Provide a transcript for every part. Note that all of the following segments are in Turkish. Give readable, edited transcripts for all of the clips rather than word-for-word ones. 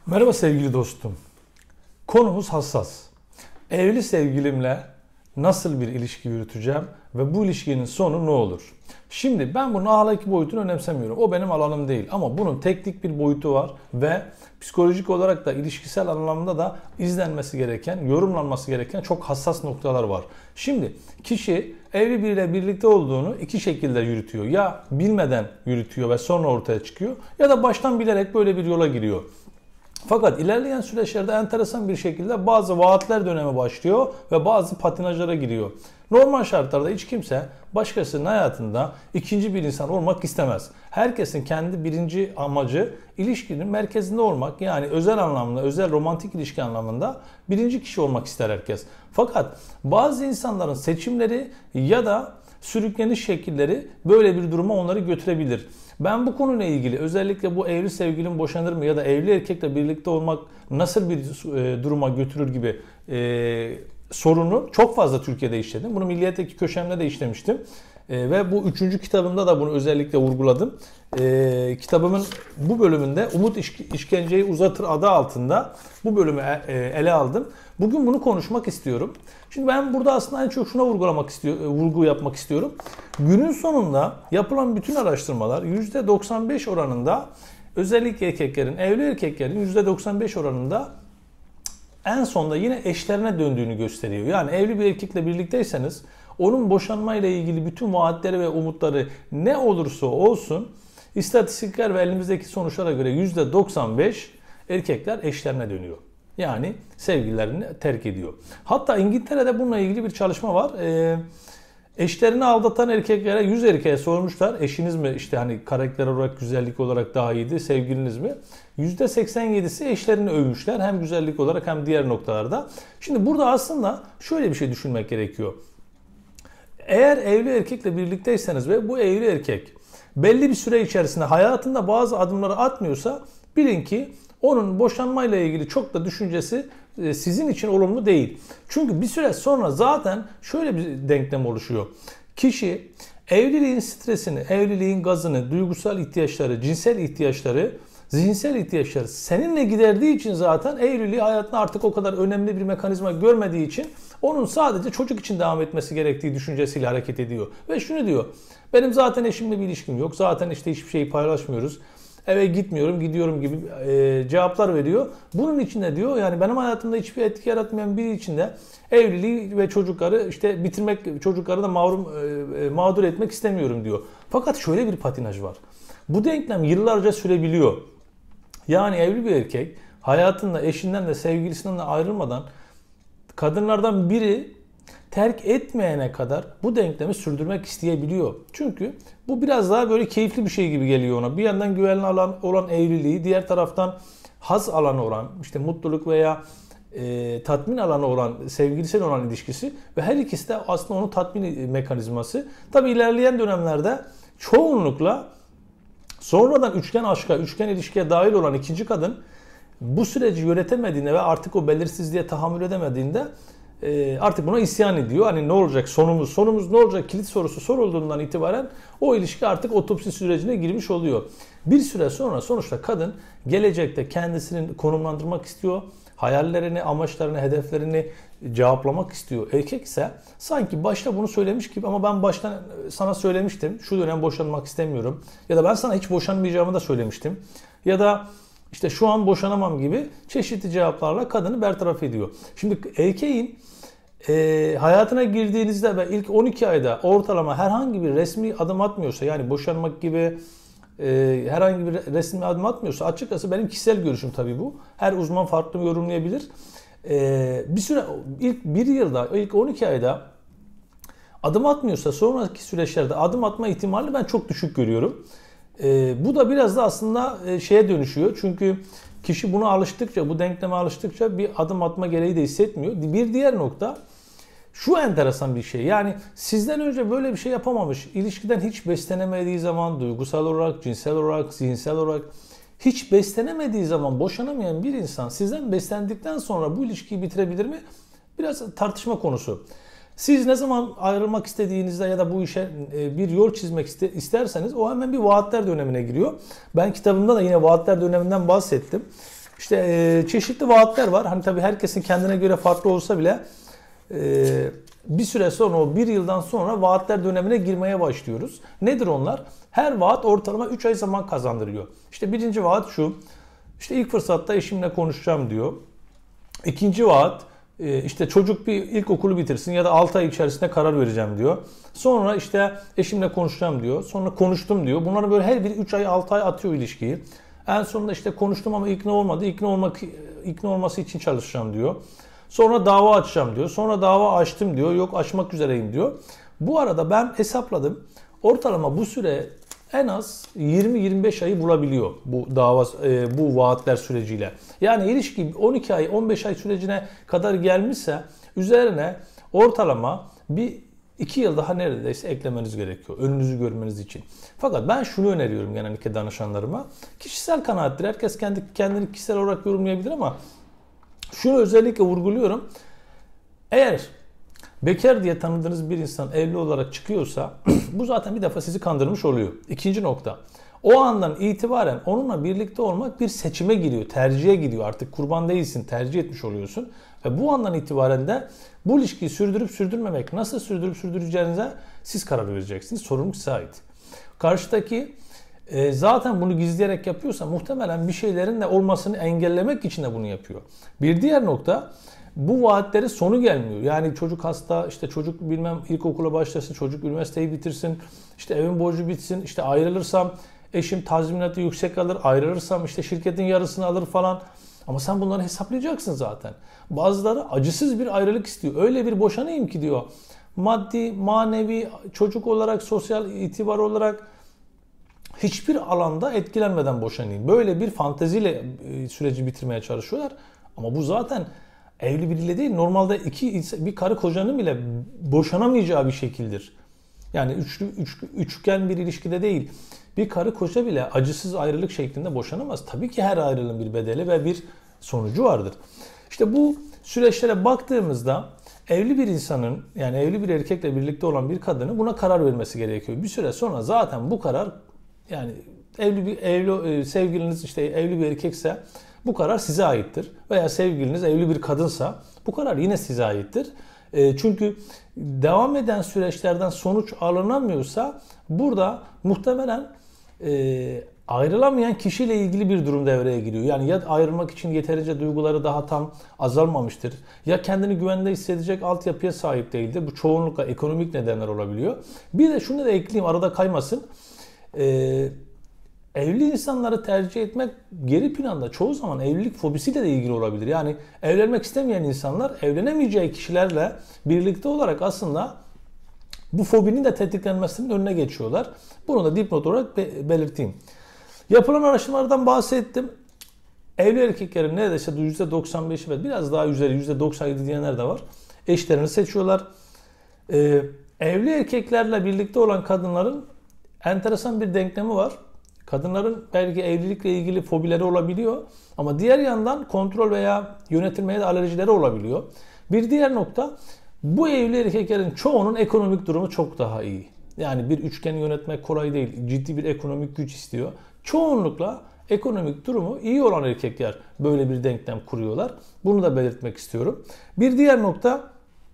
Merhaba sevgili dostum. Konumuz hassas. Evli sevgilimle nasıl bir ilişki yürüteceğim ve bu ilişkinin sonu ne olur? Şimdi ben bunun ahlaki boyutunu önemsemiyorum. O benim alanım değil. Ama bunun teknik bir boyutu var ve psikolojik olarak da ilişkisel anlamda da izlenmesi gereken, yorumlanması gereken çok hassas noktalar var. Şimdi kişi evli biriyle birlikte olduğunu iki şekilde yürütüyor. Ya bilmeden yürütüyor ve sonra ortaya çıkıyor ya da baştan bilerek böyle bir yola giriyor. Fakat ilerleyen süreçlerde enteresan bir şekilde bazı vaatler dönemi başlıyor ve bazı patinajlara giriyor. Normal şartlarda hiç kimse başkasının hayatında ikinci bir insan olmak istemez. Herkesin kendi birinci amacı ilişkinin merkezinde olmak. Yani özel anlamda, özel romantik ilişki anlamında birinci kişi olmak ister herkes. Fakat bazı insanların seçimleri ya da sürükleniş şekilleri böyle bir duruma onları götürebilir. Ben bu konuyla ilgili özellikle bu evli sevgilim boşanır mı ya da evli erkekle birlikte olmak nasıl bir duruma götürür gibi sorunu çok fazla Türkiye'de işledim. Bunu Milliyet'teki köşemde de işlemiştim. Ve bu üçüncü kitabımda da bunu özellikle vurguladım. Kitabımın bu bölümünde Umut İşkenceyi Uzatır adı altında bu bölümü ele aldım. Bugün bunu konuşmak istiyorum. Şimdi ben burada aslında en çok şuna vurgu yapmak istiyorum. Günün sonunda yapılan bütün araştırmalar %95 oranında özellikle evli erkeklerin %95 oranında en sonunda yine eşlerine döndüğünü gösteriyor. Yani evli bir erkekle birlikteyseniz onun boşanmayla ilgili bütün vaatleri ve umutları ne olursa olsun istatistikler ve elimizdeki sonuçlara göre %95 erkekler eşlerine dönüyor. Yani sevgililerini terk ediyor. Hatta İngiltere'de bununla ilgili bir çalışma var. Eşlerini aldatan erkeklere 100 erkeğe sormuşlar. Eşiniz mi işte hani karakter olarak, güzellik olarak daha iyiydi, sevgiliniz mi? %87'si eşlerini övmüşler. Hem güzellik olarak hem diğer noktalarda. Şimdi burada aslında şöyle bir şey düşünmek gerekiyor. Eğer evli erkekle birlikteyseniz ve bu evli erkek belli bir süre içerisinde hayatında bazı adımları atmıyorsa bilin ki onun boşanmayla ilgili çok da düşüncesi sizin için olumlu değil. Çünkü bir süre sonra zaten şöyle bir denklem oluşuyor. Kişi evliliğin stresini, evliliğin gazını, duygusal ihtiyaçları, cinsel ihtiyaçları, zihinsel ihtiyaçları seninle giderdiği için zaten evliliği hayatında artık o kadar önemli bir mekanizma görmediği için onun sadece çocuk için devam etmesi gerektiği düşüncesiyle hareket ediyor. Ve şunu diyor, benim zaten eşimle bir ilişkim yok, zaten işte hiçbir şeyi paylaşmıyoruz. Eve gitmiyorum, gidiyorum gibi cevaplar veriyor. Bunun içinde diyor yani benim hayatımda hiçbir etki yaratmayan biri içinde evliliği ve çocukları işte bitirmek, çocukları da mağdur etmek istemiyorum diyor. Fakat şöyle bir patinaj var. Bu denklem yıllarca sürebiliyor. Yani evli bir erkek hayatında eşinden de sevgilisinden de ayrılmadan kadınlardan biri terk etmeyene kadar bu denklemi sürdürmek isteyebiliyor. Çünkü bu biraz daha böyle keyifli bir şey gibi geliyor ona. Bir yandan güvenli alan olan evliliği, diğer taraftan haz alanı olan, işte mutluluk veya tatmin alanı olan, sevgilisiyle olan ilişkisi ve her ikisi de aslında onun tatmin mekanizması. Tabi ilerleyen dönemlerde çoğunlukla sonradan üçgen aşka, üçgen ilişkiye dahil olan ikinci kadın bu süreci yönetemediğinde ve artık o belirsizliğe tahammül edemediğinde artık buna isyan ediyor. Hani ne olacak sonumuz ne olacak kilit sorusu sorulduğundan itibaren o ilişki artık otopsi sürecine girmiş oluyor. Bir süre sonra sonuçta kadın gelecekte kendisini konumlandırmak istiyor. Hayallerini, amaçlarını, hedeflerini cevaplamak istiyor. Erkek ise sanki başta bunu söylemiş gibi ama ben baştan sana söylemiştim. Şu dönem boşanmak istemiyorum. Ya da ben sana hiç boşanmayacağımı da söylemiştim. Ya da İşte şu an boşanamam gibi çeşitli cevaplarla kadını bertaraf ediyor. Şimdi erkeğin hayatına girdiğinizde ve ilk 12 ayda ortalama herhangi bir resmi adım atmıyorsa yani boşanmak gibi herhangi bir resmi adım atmıyorsa açıkçası benim kişisel görüşüm tabii bu. Her uzman farklı yorumlayabilir. Bir süre ilk 1 yılda ilk 12 ayda adım atmıyorsa sonraki süreçlerde adım atma ihtimali ben çok düşük görüyorum. Bu da biraz da aslında şeye dönüşüyor. Çünkü kişi buna alıştıkça, bu denkleme alıştıkça bir adım atma gereği de hissetmiyor. Bir diğer nokta şu enteresan bir şey. Yani sizden önce böyle bir şey yapamamış, ilişkiden hiç beslenemediği zaman, duygusal olarak, cinsel olarak, zihinsel olarak hiç beslenemediği zaman boşanamayan bir insan sizden beslendikten sonra bu ilişkiyi bitirebilir mi? Biraz tartışma konusu. Siz ne zaman ayrılmak istediğinizde ya da bu işe bir yol çizmek isterseniz o hemen bir vaatler dönemine giriyor. Ben kitabımda da yine vaatler döneminden bahsettim. İşte çeşitli vaatler var. Hani tabii herkesin kendine göre farklı olsa bile bir süre sonra, o bir yıldan sonra vaatler dönemine girmeye başlıyoruz. Nedir onlar? Her vaat ortalama 3 ay zaman kazandırıyor. İşte birinci vaat şu. İşte ilk fırsatta eşimle konuşacağım diyor. İkinci vaat işte çocuk bir ilkokulu bitirsin ya da 6 ay içerisinde karar vereceğim diyor. Sonra işte eşimle konuşacağım diyor. Sonra konuştum diyor. Bunları böyle her biri 3 ay 6 ay atıyor ilişkiyi. En sonunda işte konuştum ama ikna olmadı. İkna olması için çalışacağım diyor. Sonra dava açacağım diyor. Sonra dava açtım diyor. Yok, açmak üzereyim diyor. Bu arada ben hesapladım. Ortalama bu süre en az 20-25 ayı bulabiliyor bu vaatler süreciyle. Yani ilişki 12 ay 15 ay sürecine kadar gelmişse üzerine ortalama bir 2 yıl daha neredeyse eklemeniz gerekiyor önünüzü görmeniz için. Fakat ben şunu öneriyorum genellikle danışanlarıma. Kişisel kanaattir. Herkes kendini kişisel olarak yorumlayabilir ama şunu özellikle vurguluyorum. Eğer bekar diye tanıdığınız bir insan evli olarak çıkıyorsa bu zaten bir defa sizi kandırmış oluyor. İkinci nokta. O andan itibaren onunla birlikte olmak bir seçime giriyor, tercihe gidiyor. Artık kurban değilsin, tercih etmiş oluyorsun. Ve bu andan itibaren de bu ilişkiyi sürdürüp sürdürmemek, nasıl sürdürüp sürdüreceğinize siz karar vereceksiniz. Sorumluluk size ait. Karşıdaki zaten bunu gizleyerek yapıyorsa muhtemelen bir şeylerin de olmasını engellemek için de bunu yapıyor. Bir diğer nokta, bu vaatlerin sonu gelmiyor. Yani çocuk hasta, işte çocuk bilmem ilkokula başlasın, çocuk üniversiteyi bitirsin, işte evin borcu bitsin, işte ayrılırsam eşim tazminatı yüksek alır, ayrılırsam işte şirketin yarısını alır falan. Ama sen bunları hesaplayacaksın zaten. Bazıları acısız bir ayrılık istiyor. Öyle bir boşanayım ki diyor. Maddi, manevi, çocuk olarak, sosyal itibar olarak hiçbir alanda etkilenmeden boşanayım. Böyle bir fanteziyle süreci bitirmeye çalışıyorlar. Ama bu zaten evli biriyle değil, normalde bir karı kocanın bile boşanamayacağı bir şekildir. Yani üçgen bir ilişkide değil. Bir karı koca bile acısız ayrılık şeklinde boşanamaz. Tabii ki her ayrılığın bir bedeli ve bir sonucu vardır. İşte bu süreçlere baktığımızda evli bir insanın, yani evli bir erkekle birlikte olan bir kadının buna karar vermesi gerekiyor. Bir süre sonra zaten bu karar, yani sevgiliniz işte evli bir erkekse bu karar size aittir. Veya sevgiliniz evli bir kadınsa bu karar yine size aittir. Çünkü devam eden süreçlerden sonuç alınamıyorsa burada muhtemelen ayrılamayan kişiyle ilgili bir durum devreye giriyor. Yani ya ayrılmak için yeterince duyguları daha tam azalmamıştır, ya kendini güvende hissedecek altyapıya sahip değildir. Bu çoğunlukla ekonomik nedenler olabiliyor. Bir de şunu da ekleyeyim, arada kaymasın. Evli insanları tercih etmek geri planda çoğu zaman evlilik fobisiyle de ilgili olabilir. Yani evlenmek istemeyen insanlar evlenemeyeceği kişilerle birlikte olarak aslında bu fobinin de tetiklenmesinin önüne geçiyorlar. Bunu da dipnot olarak belirteyim. Yapılan araştırmalardan bahsettim. Evli erkeklerin neredeyse %95'i ve biraz daha üzeri %97 diyenler de var. Eşlerini seçiyorlar. Evli erkeklerle birlikte olan kadınların enteresan bir denklemi var. Kadınların belki evlilikle ilgili fobileri olabiliyor ama diğer yandan kontrol veya yönetilmeye de alerjileri olabiliyor. Bir diğer nokta, bu evli erkeklerin çoğunun ekonomik durumu çok daha iyi. Yani bir üçgeni yönetmek kolay değil. Ciddi bir ekonomik güç istiyor. Çoğunlukla ekonomik durumu iyi olan erkekler böyle bir denklem kuruyorlar. Bunu da belirtmek istiyorum. Bir diğer nokta,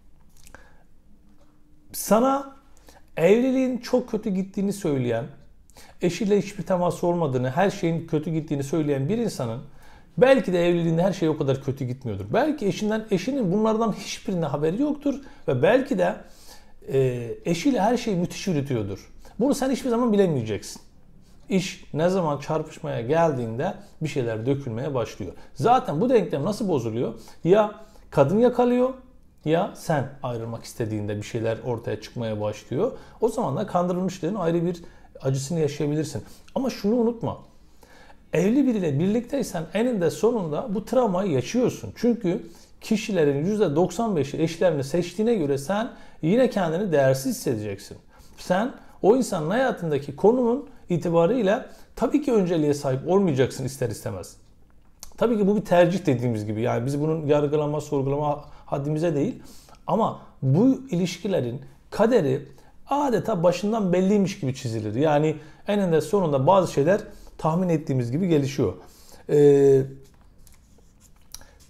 sana evliliğin çok kötü gittiğini söyleyen, eşiyle hiçbir teması olmadığını, her şeyin kötü gittiğini söyleyen bir insanın belki de evliliğinde her şey o kadar kötü gitmiyordur. Belki eşinin bunlardan hiçbirine haberi yoktur ve belki de eşiyle her şeyi müthiş yürütüyordur. Bunu sen hiçbir zaman bilemeyeceksin. İş ne zaman çarpışmaya geldiğinde bir şeyler dökülmeye başlıyor. Zaten bu denklem nasıl bozuluyor? Ya kadın yakalıyor, ya sen ayrılmak istediğinde bir şeyler ortaya çıkmaya başlıyor. O zaman da kandırılmışlığın ayrı bir acısını yaşayabilirsin. Ama şunu unutma. Evli biriyle birlikteysen eninde sonunda bu travmayı yaşıyorsun. Çünkü kişilerin %95'i eşlerini seçtiğine göre sen yine kendini değersiz hissedeceksin. Sen o insanın hayatındaki konumun itibarıyla tabii ki önceliğe sahip olmayacaksın ister istemez. Tabii ki bu bir tercih dediğimiz gibi. Yani biz bunun yargılama, sorgulama haddimize değil. Ama bu ilişkilerin kaderi adeta başından belliymiş gibi çizilir. Yani eninde sonunda bazı şeyler tahmin ettiğimiz gibi gelişiyor.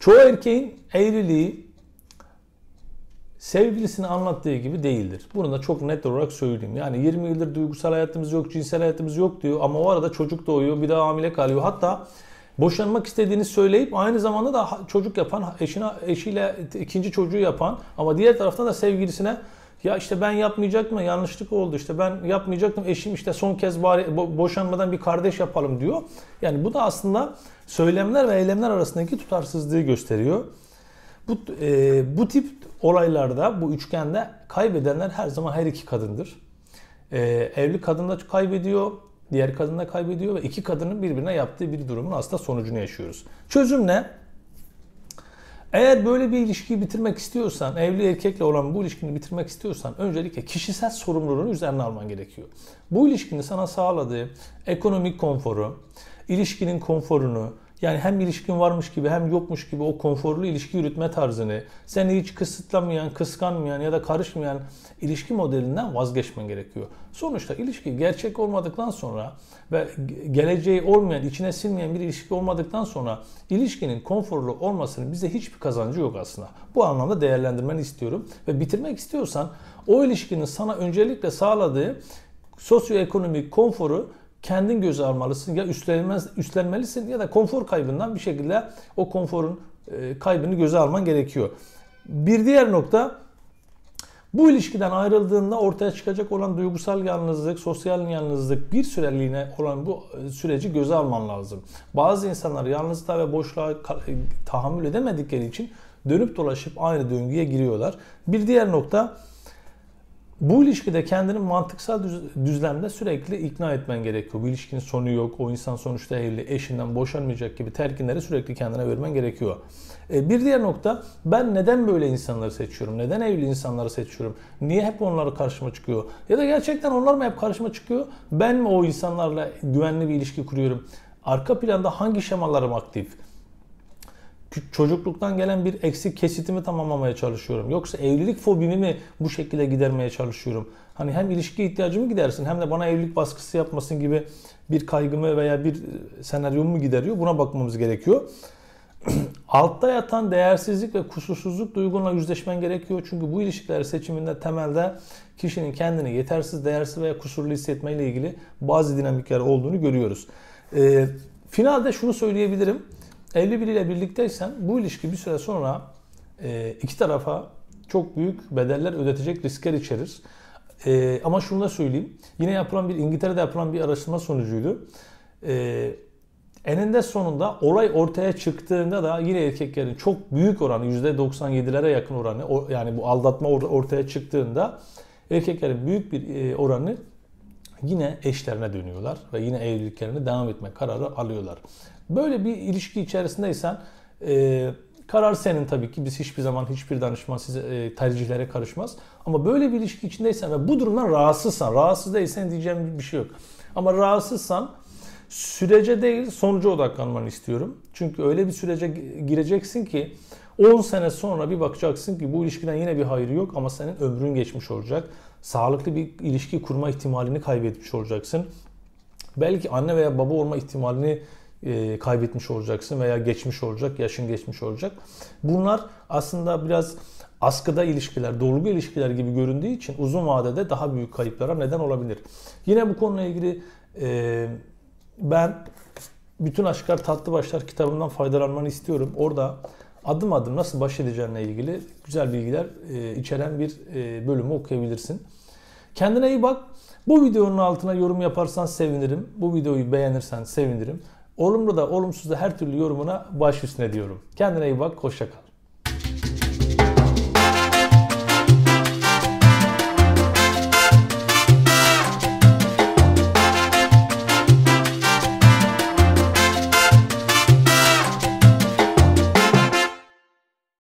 Çoğu erkeğin evliliği sevgilisini anlattığı gibi değildir. Bunu da çok net olarak söyleyeyim. Yani 20 yıldır duygusal hayatımız yok, cinsel hayatımız yok diyor ama o arada çocuk doğuyor, bir daha hamile kalıyor. Hatta boşanmak istediğini söyleyip aynı zamanda da çocuk yapan, eşiyle ikinci çocuğu yapan ama diğer taraftan da sevgilisine ya işte ben yapmayacaktım, yanlışlık oldu, işte ben yapmayacaktım, eşim işte son kez bari boşanmadan bir kardeş yapalım diyor. Yani bu da aslında söylemler ve eylemler arasındaki tutarsızlığı gösteriyor. Bu tip olaylarda, bu üçgende kaybedenler her zaman her iki kadındır. Evli kadın da kaybediyor, diğer kadın da kaybediyor ve iki kadının birbirine yaptığı bir durumun aslında sonucunu yaşıyoruz. Çözüm ne? Eğer böyle bir ilişkiyi bitirmek istiyorsan, evli erkekle olan bu ilişkini bitirmek istiyorsan öncelikle kişisel sorumluluğunu üzerine alman gerekiyor. Bu ilişkinin sana sağladığı ekonomik konforu, ilişkinin konforunu, yani hem ilişkin varmış gibi hem yokmuş gibi o konforlu ilişki yürütme tarzını, seni hiç kısıtlamayan, kıskanmayan ya da karışmayan ilişki modelinden vazgeçmen gerekiyor. Sonuçta ilişki gerçek olmadıktan sonra ve geleceği olmayan, içine sinmeyen bir ilişki olmadıktan sonra ilişkinin konforlu olmasının bize hiçbir kazancı yok aslında. Bu anlamda değerlendirmeni istiyorum ve bitirmek istiyorsan o ilişkinin sana öncelikle sağladığı sosyoekonomik konforu kendin göze almalısın, ya üstlenmelisin ya da konfor kaybından bir şekilde o konforun kaybını göze alman gerekiyor. Bir diğer nokta, bu ilişkiden ayrıldığında ortaya çıkacak olan duygusal yalnızlık, sosyal yalnızlık, bir süreliğine olan bu süreci göze alman lazım. Bazı insanlar yalnızlığa ve boşluğa tahammül edemedikleri için dönüp dolaşıp aynı döngüye giriyorlar. Bir diğer nokta, bu ilişkide kendini mantıksal düzlemde sürekli ikna etmen gerekiyor. Bu ilişkinin sonu yok, o insan sonuçta evli, eşinden boşanmayacak gibi telkinleri sürekli kendine vermen gerekiyor. Bir diğer nokta, ben neden böyle insanları seçiyorum? Neden evli insanları seçiyorum? Niye hep onları karşıma çıkıyor? Ya da gerçekten onlar mı hep karşıma çıkıyor? Ben mi o insanlarla güvenli bir ilişki kuruyorum? Arka planda hangi şemalarım aktif? Çocukluktan gelen bir eksik kesitimi tamamlamaya çalışıyorum. Yoksa evlilik fobimi mi bu şekilde gidermeye çalışıyorum? Hani hem ilişki ihtiyacımı gidersin hem de bana evlilik baskısı yapmasın gibi bir kaygımı veya bir senaryomu gideriyor. Buna bakmamız gerekiyor. Altta yatan değersizlik ve kusursuzluk duygunla yüzleşmen gerekiyor. Çünkü bu ilişkiler seçiminde temelde kişinin kendini yetersiz, değersiz veya kusurlu hissetmeyle ilgili bazı dinamikler olduğunu görüyoruz. Finalde şunu söyleyebilirim. Evli biriyle birlikteysen bu ilişki bir süre sonra iki tarafa çok büyük bedeller ödetecek riskler içerir. Ama şunu da söyleyeyim. Yine İngiltere'de yapılan bir araştırma sonucuydu. Eninde sonunda olay ortaya çıktığında da yine erkeklerin çok büyük oranı, %97'lere yakın oranı, yani bu aldatma ortaya çıktığında erkeklerin büyük bir oranı yine eşlerine dönüyorlar ve yine evliliklerine devam etme kararı alıyorlar. Böyle bir ilişki içerisindeysen karar senin tabii ki. Biz hiçbir zaman hiçbir danışman size tercihlere karışmaz. Ama böyle bir ilişki içindeysen ve bu durumdan rahatsız değilsen diyeceğim bir şey yok. Ama rahatsızsan sürece değil sonuca odaklanmanı istiyorum. Çünkü öyle bir sürece gireceksin ki 10 sene sonra bir bakacaksın ki bu ilişkiden yine bir hayır yok ama senin ömrün geçmiş olacak. Sağlıklı bir ilişki kurma ihtimalini kaybetmiş olacaksın. Belki anne veya baba olma ihtimalini kaybetmiş olacaksın veya geçmiş olacak, yaşın geçmiş olacak. Bunlar aslında biraz askıda ilişkiler, dolgu ilişkiler gibi göründüğü için uzun vadede daha büyük kayıplara neden olabilir. Yine bu konuyla ilgili ben Bütün Aşklar Tatlı Başlar kitabından faydalanmanı istiyorum. Orada adım adım nasıl baş edeceğinle ilgili güzel bilgiler içeren bir bölümü okuyabilirsin. Kendine iyi bak. Bu videonun altına yorum yaparsan sevinirim. Bu videoyu beğenirsen sevinirim. Olumlu da olumsuz da her türlü yorumuna baş üstüne diyorum. Kendine iyi bak. Hoşça kal.